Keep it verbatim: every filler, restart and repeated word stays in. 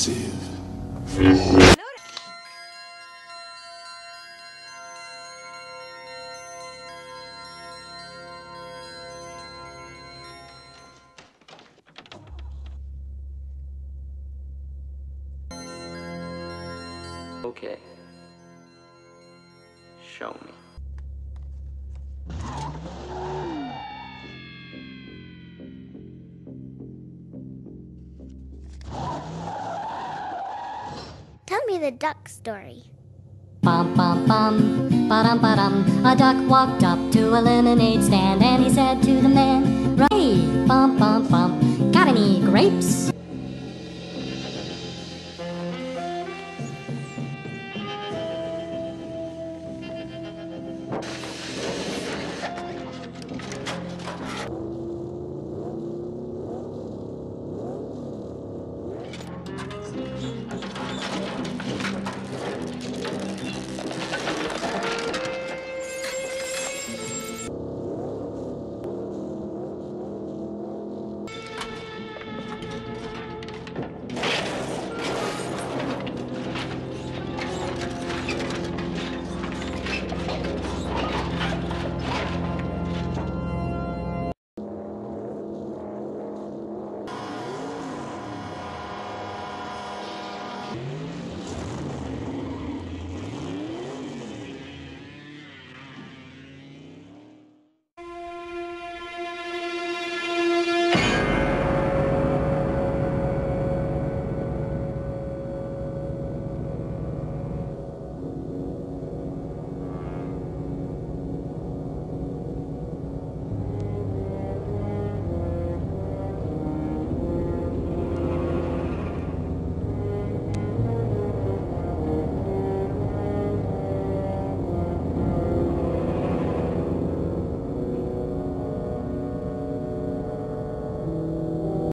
expensive. Okay. Show me. Tell me the duck story. Bum bum bum, ba-dum ba-dum. A duck walked up to a lemonade stand and he said to the man, "Hey, bum bum bum, got any grapes?"